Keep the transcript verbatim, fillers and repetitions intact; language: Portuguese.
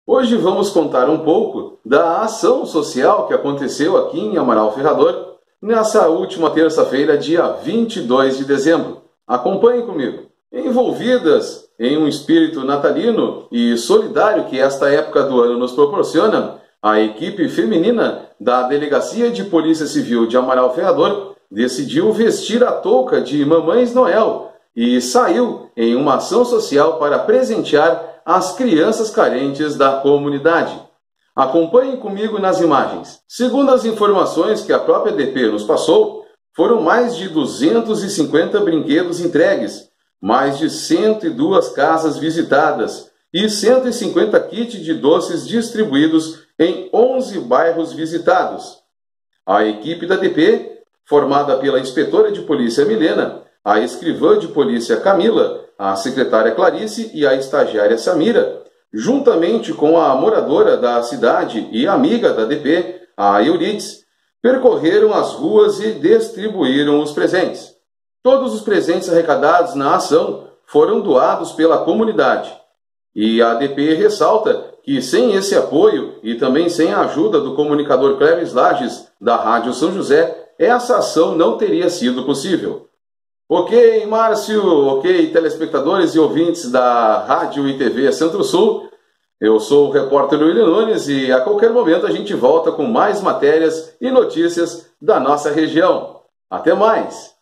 Hoje vamos contar um pouco da ação social que aconteceu aqui em Amaral Ferrador nessa última terça-feira, dia vinte e dois de dezembro. Acompanhe comigo. Envolvidas em um espírito natalino e solidário que esta época do ano nos proporciona, a equipe feminina da Delegacia de Polícia Civil de Amaral Ferrador decidiu vestir a touca de Mamães Noel e saiu em uma ação social para presentear as crianças carentes da comunidade. Acompanhem comigo nas imagens. Segundo as informações que a própria D P nos passou, foram mais de duzentos e cinquenta brinquedos entregues, mais de cento e duas casas visitadas e cento e cinquenta kits de doces distribuídos em onze bairros visitados. A equipe da D P, formada pela inspetora de polícia Milena, a escrivã de polícia Camila, a secretária Clarice e a estagiária Samira, juntamente com a moradora da cidade e amiga da D P, a Eurides, percorreram as ruas e distribuíram os presentes. Todos os presentes arrecadados na ação foram doados pela comunidade. E a D P ressalta que sem esse apoio e também sem a ajuda do comunicador Cléris Lages, da Rádio São José, essa ação não teria sido possível. Ok, Márcio, ok, telespectadores e ouvintes da Rádio e T V Centro-Sul, eu sou o repórter William Nunes e a qualquer momento a gente volta com mais matérias e notícias da nossa região. Até mais!